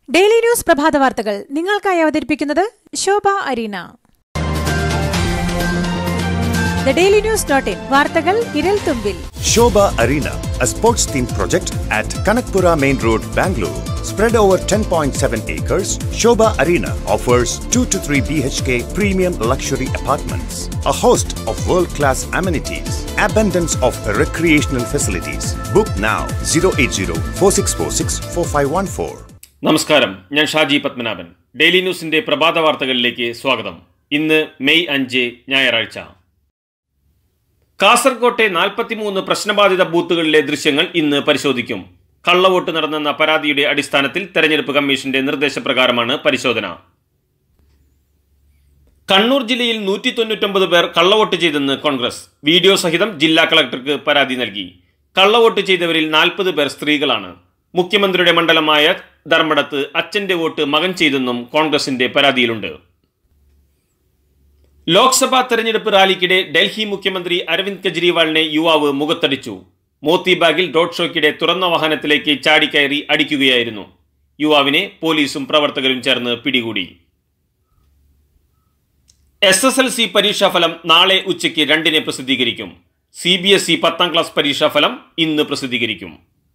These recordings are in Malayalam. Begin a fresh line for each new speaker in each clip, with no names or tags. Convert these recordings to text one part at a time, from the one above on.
ഡെയിലി ന്യൂസ് പ്രഭാത വാർത്തകൾ നിങ്ങൾക്കായി അവതരിപ്പിക്കുന്നത് ശോഭ അരീന. The Daily News.in വാർത്തകൾ വിരൽ തുമ്പിൽ.
Shobha Arena, a sports themed project at Kanakpura Main Road, Bangalore. Spread over 10.7 acres, Shobha Arena offers 2 to 3 BHK premium luxury apartments, a host of world-class amenities, abundance of recreational facilities. Book now 08046464514.
നമസ്കാരം, ഞാൻ ഷാജി പത്മനാഭൻ. ഡെയിലി ന്യൂസിന്റെ പ്രഭാത വാർത്തകളിലേക്ക് സ്വാഗതം. ഇന്ന് മെയ് 5 ഞായറാഴ്ച. കാസർകോട്ടെ 43 പ്രശ്നബാധിത ബൂത്തുകളിലെ ദൃശ്യങ്ങൾ ഇന്ന് പരിശോധിക്കും. കള്ളവോട്ട് നടന്നെന്ന പരാതിയുടെ അടിസ്ഥാനത്തിൽ തെരഞ്ഞെടുപ്പ് കമ്മീഷന്റെ നിർദ്ദേശപ്രകാരമാണ് പരിശോധന. കണ്ണൂർ ജില്ലയിൽ 199 പേർ കള്ളവോട്ട് ചെയ്തെന്ന് കോൺഗ്രസ്. വീഡിയോ സഹിതം ജില്ലാ കളക്ടർക്ക് പരാതി നൽകി. കള്ളവോട്ട് ചെയ്തവരിൽ 40 പേർ സ്ത്രീകളാണ്. മുഖ്യമന്ത്രിയുടെ മണ്ഡലമായ ധർമ്മടത്ത് അച്ഛന്റെ വോട്ട് മകൻ ചെയ്തെന്നും കോൺഗ്രസിന്റെ പരാതിയിലുണ്ട്. ലോക്സഭാ തെരഞ്ഞെടുപ്പ് റാലിക്കിടെ ഡൽഹി മുഖ്യമന്ത്രി അരവിന്ദ് കെജ്രിവാളിനെ യുവാവ് മുഖത്തടിച്ചു. മോത്തിബാഗിൽ റോഡ് ഷോയ്ക്കിടെ തുറന്ന വാഹനത്തിലേക്ക് ചാടിക്കയറി അടിക്കുകയായിരുന്നു. യുവാവിനെ പോലീസും പ്രവർത്തകരും ചേർന്ന് പിടികൂടി. SSLC പരീക്ഷാഫലം നാളെ ഉച്ചയ്ക്ക് 2-ന് പ്രസിദ്ധീകരിക്കും. CBSE 10ാം ക്ലാസ് പരീക്ഷാഫലം ഇന്ന് പ്രസിദ്ധീകരിക്കും.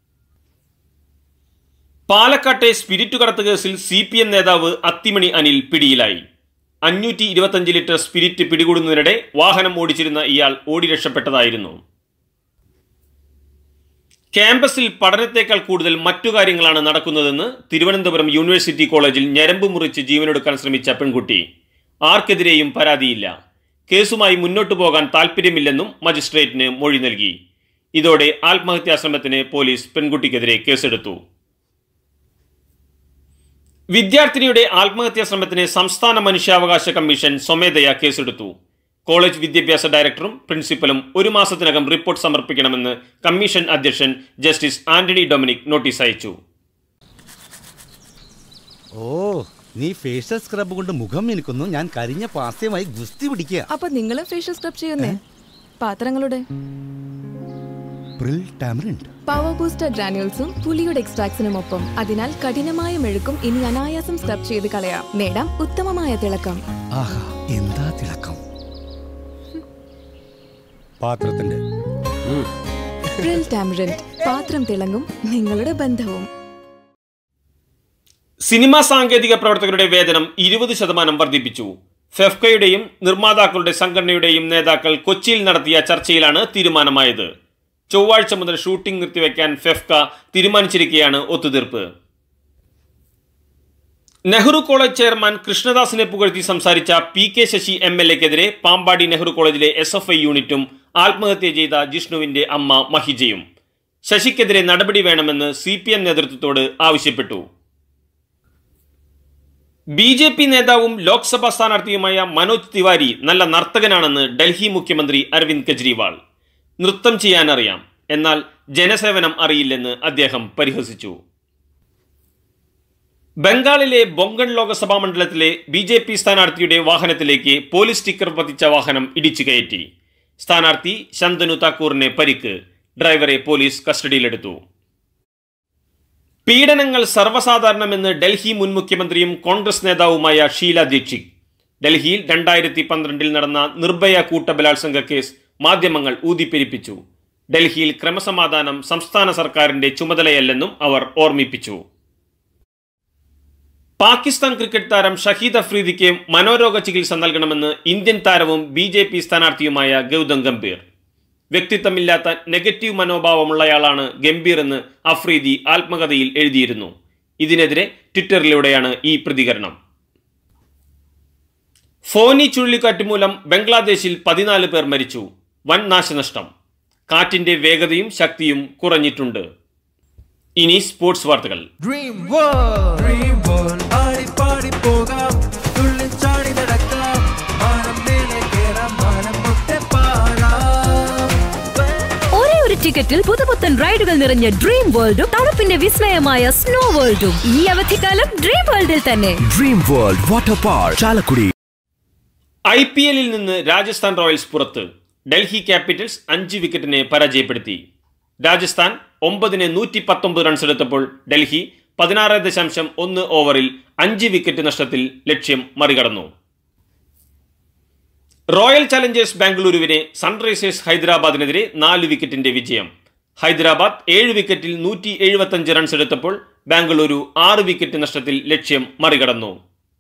പാലക്കാട്ടെ സ്പിരിറ്റ് കടത്ത് കേസിൽ CPM നേതാവ് അത്തിമണി അനിൽ പിടിയിലായി. 525 ലിറ്റർ സ്പിരിറ്റ് പിടികൂടുന്നതിനിടെ വാഹനം ഓടിച്ചിരുന്ന ഇയാൾ ഓടി രക്ഷപ്പെട്ടതായിരുന്നു. ക്യാമ്പസിൽ പഠനത്തേക്കാൾ കൂടുതൽ മറ്റു കാര്യങ്ങളാണ് നടക്കുന്നതെന്ന് തിരുവനന്തപുരം യൂണിവേഴ്സിറ്റി കോളേജിൽ ഞരമ്പ് മുറിച്ച് ജീവനൊടുക്കാൻ ശ്രമിച്ച പെൺകുട്ടി. ആർക്കെതിരെയും പരാതിയില്ല. കേസുമായി മുന്നോട്ടു പോകാൻ താൽപ്പര്യമില്ലെന്നും മജിസ്ട്രേറ്റിന് മൊഴി നൽകി. ഇതോടെ ആത്മഹത്യാശ്രമത്തിന് പോലീസ് പെൺകുട്ടിക്കെതിരെ കേസെടുത്തു. വിദ്യാർത്ഥിനിയുടെ ആത്മഹത്യാശ്രമത്തിന് സംസ്ഥാന മനുഷ്യാവകാശ കമ്മീഷൻ സ്വമേധയാ കേസെടുത്തു. കോളേജ് വിദ്യാഭ്യാസ ഡയറക്ടറും പ്രിൻസിപ്പലും 1 മാസത്തിനകം റിപ്പോർട്ട് സമർപ്പിക്കണമെന്ന് കമ്മീഷൻ അധ്യക്ഷൻ ജസ്റ്റിസ് ആന്റണി ഡൊമിനിക് നോട്ടീസ് അയച്ചു.
ഓ, നീ ഫേഷ്യൽ സ്ക്രബ് കൊണ്ട് മുഖം മിനുക്കുന്നു. ഞാൻ കരിഞ്ഞ പാസ്യമായി ഗുസ്തി പിടിക്കുക.
അപ്പൊ നിങ്ങളും ഫേഷ്യൽ സ്ക്രബ് ചെയ്യുന്നേ? പാത്രങ്ങളുടെ പവർ ബൂസ്റ്റർ ഗ്രാനുൾസും പുളിയുടെ എക്സ്ട്രാക്ട്സിനും ഒപ്പം. അതിനാൽ കഠിനമായ മെഴുക്കും ഇനി അനായാസം സ്ക്രബ് ചെയ്ത് കളയാം. നേടാം ഉത്തമമായ തിളക്കം.
ആഹാ, എന്താ തിളക്കം! പാത്രത്തിന്റെ
പ്രിൽ ടാമറിൻഡ്. പാത്രം തിളങ്ങും, നിങ്ങളുടെ ബന്ധവും.
സിനിമാ സാങ്കേതിക പ്രവർത്തകരുടെ വേതനം 20% വർദ്ധിപ്പിച്ചു. ഫെഫ്കയുടെയും നിർമ്മാതാക്കളുടെ സംഘടനയുടെയും നേതാക്കൾ കൊച്ചിയിൽ നടത്തിയ ചർച്ചയിലാണ് തീരുമാനമായത്. ചൊവ്വാഴ്ച മുതൽ ഷൂട്ടിംഗ് നിർത്തിവെക്കാൻ ഫെഫ്ക തീരുമാനിച്ചിരിക്കെയാണ് ഒത്തുതീർപ്പ്. നെഹ്റു കോളേജ് ചെയർമാൻ കൃഷ്ണദാസിനെ പുകഴ്ത്തി സംസാരിച്ച PK ശശി MLA-ക്കെതിരെ പാമ്പാടി നെഹ്റു കോളേജിലെ SFI യൂണിറ്റും ആത്മഹത്യ ചെയ്ത ജിഷ്ണുവിന്റെ അമ്മ മഹിജയും ശശിക്കെതിരെ നടപടി വേണമെന്ന് CPM നേതൃത്വത്തോട് ആവശ്യപ്പെട്ടു. BJP നേതാവും ലോക്സഭാ സ്ഥാനാർത്ഥിയുമായ മനോജ് തിവാരി നല്ല നർത്തകനാണെന്ന് ഡൽഹി മുഖ്യമന്ത്രി അരവിന്ദ് കെജ്രിവാൾ. നൃത്തം ചെയ്യാനറിയാം, എന്നാൽ ജനസേവനം അറിയില്ലെന്ന് അദ്ദേഹം പരിഹസിച്ചു. ബംഗാളിലെ ബൊങ്കൺ ലോക്സഭാ മണ്ഡലത്തിലെ BJP സ്ഥാനാർത്ഥിയുടെ വാഹനത്തിലേക്ക് പോലീസ് സ്റ്റിക്കർ പതിച്ച വാഹനം ഇടിച്ചു കയറ്റി. സ്ഥാനാർത്ഥി ശന്തനു താക്കൂറിന് പരിക്ക്. ഡ്രൈവറെ പോലീസ് കസ്റ്റഡിയിലെടുത്തു. പീഡനങ്ങൾ സർവ്വസാധാരണമെന്ന് ഡൽഹി മുൻ മുഖ്യമന്ത്രിയും കോൺഗ്രസ് നേതാവുമായ ഷീല ദീക്ഷിത്. ഡൽഹിയിൽ 2012 നടന്ന നിർഭയ കൂട്ടബലാത്സംഗ കേസ് മാധ്യമങ്ങൾ ഊതിപ്പെരിപ്പിച്ചു. ഡൽഹിയിൽ ക്രമസമാധാനം സംസ്ഥാന സർക്കാരിന്റെ ചുമതലയല്ലെന്നും അവർ ഓർമ്മിപ്പിച്ചു. പാകിസ്ഥാൻ ക്രിക്കറ്റ് താരം ഷഹീദ് അഫ്രീദിക്ക് മനോരോഗ ചികിത്സ നൽകണമെന്ന് ഇന്ത്യൻ താരവും BJP സ്ഥാനാർത്ഥിയുമായ ഗൗതം ഗംഭീർ. വ്യക്തിത്വമില്ലാത്ത നെഗറ്റീവ് മനോഭാവമുള്ളയാളാണ് ഗംഭീർ എന്ന് അഫ്രീദി ആത്മകഥയിൽ എഴുതിയിരുന്നു. ഇതിനെതിരെ ട്വിറ്ററിലൂടെയാണ് ഈ പ്രതികരണം. ഫോനി ചുഴലിക്കാറ്റ് മൂലം ബംഗ്ലാദേശിൽ 14 പേർ മരിച്ചു. വൻ നാശനഷ്ടം. കാറ്റിന്റെ വേഗതയും ശക്തിയും കുറഞ്ഞിട്ടുണ്ട്. ഇനി സ്പോർട്സ് വാർത്തകൾ.
ഒരേ ഒരു ടിക്കറ്റിൽ പുതുപുത്തൻ റൈഡുകൾ നിറഞ്ഞ ഡ്രീം വേൾഡും തണുപ്പിന്റെ വിസ്മയമായ സ്നോ വേൾഡും ഈ അവധിക്കാലം ഡ്രീം വേൾഡിൽ തന്നെ.
Dream world water park Chalakudy.
IPL-ൽ നിന്ന് രാജസ്ഥാൻ റോയൽസ് പുറത്ത്. ഡൽഹി ക്യാപിറ്റൽസ് 5 വിക്കറ്റിനെ പരാജയപ്പെടുത്തി. രാജസ്ഥാൻ 9-ന് 119 റൺസ് എടുത്തപ്പോൾ ഡൽഹി 16.1 ഓവറിൽ 5 വിക്കറ്റ് നഷ്ടത്തിൽ ലക്ഷ്യം മറികടന്നു. റോയൽ ചലഞ്ചേഴ്സ് ബാംഗ്ലൂരുവിനെ സൺറൈസേഴ്സ് ഹൈദരാബാദിനെതിരെ 4 വിക്കറ്റിന്റെ വിജയം. ഹൈദരാബാദ് 7 വിക്കറ്റിൽ 175 റൺസ് എടുത്തപ്പോൾ ബാംഗ്ലൂരു 6 വിക്കറ്റ് നഷ്ടത്തിൽ ലക്ഷ്യം മറികടന്നു.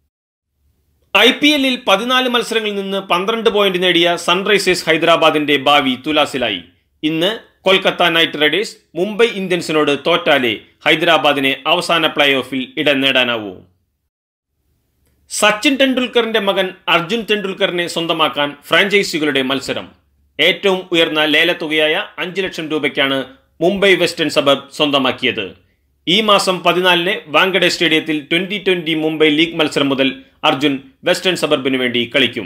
IPL-ൽ 14 മത്സരങ്ങളിൽ നിന്ന് 12 പോയിന്റ് നേടിയ സൺറൈസേഴ്സ് ഹൈദരാബാദിന്റെ ഭാവി തുലാസിലായി. ഇന്ന് കൊൽക്കത്ത നൈറ്റ് റൈഡേഴ്സ് മുംബൈ ഇന്ത്യൻസിനോട് തോറ്റാലേ ഹൈദരാബാദിനെ അവസാന പ്ലേ ഓഫിൽ ഇടം നേടാനാവൂ. സച്ചിൻ ടെണ്ടുൽക്കറിന്റെ മകൻ അർജുൻ ടെണ്ടുൽക്കറിനെ സ്വന്തമാക്കാൻ ഫ്രാഞ്ചൈസികളുടെ മത്സരം. ഏറ്റവും ഉയർന്ന ലേലത്തുകയായ 5 ലക്ഷം രൂപയ്ക്കാണ് മുംബൈ വെസ്റ്റേൺ സബർബ് സ്വന്തമാക്കിയത്. ഈ മാസം 14-ന് വാങ്കഡെ സ്റ്റേഡിയത്തിൽ 2020 മുംബൈ ലീഗ് മത്സരം മുതൽ അർജുൻ വെസ്റ്റേൺ സബർബിന് വേണ്ടി കളിക്കും.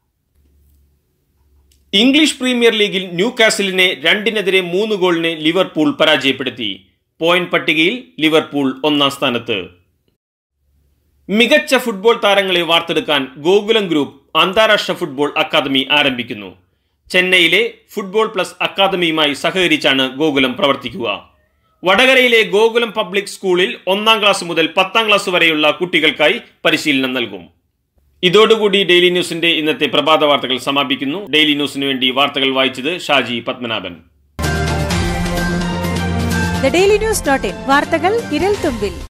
ഇംഗ്ലീഷ് പ്രീമിയർ ലീഗിൽ ന്യൂകാസിലിനെ 2-3 ഗോളിന് ലിവർപൂൾ പരാജയപ്പെടുത്തി. പോയിന്റ് പട്ടികയിൽ ലിവർപൂൾ 1-ാം സ്ഥാനത്ത്. മികച്ച ഫുട്ബോൾ താരങ്ങളെ വാർത്തെടുക്കാൻ ഗോകുലം ഗ്രൂപ്പ് അന്താരാഷ്ട്ര ഫുട്ബോൾ അക്കാദമി ആരംഭിക്കുന്നു. ചെന്നൈയിലെ ഫുട്ബോൾ പ്ലസ് അക്കാദമിയുമായി സഹകരിച്ചാണ് ഗോകുലം പ്രവർത്തിക്കുക. വടകരയിലെ ഗോകുലം പബ്ലിക് സ്കൂളിൽ 1-ാം ക്ലാസ് മുതൽ 10-ാം ക്ലാസ് വരെയുള്ള കുട്ടികൾക്കായി പരിശീലനം നൽകും. ഇതോടുകൂടി ഡെയിലി ന്യൂസിന്റെ ഇന്നത്തെ പ്രഭാത വാർത്തകൾ സമാപിക്കുന്നു. ഡെയിലി ന്യൂസിന് വേണ്ടി വാർത്തകൾ വായിച്ചത് Shaji Padmanabhan.
The Daily News.in വാർത്തകൾ വിരൽ തുമ്പിൽ.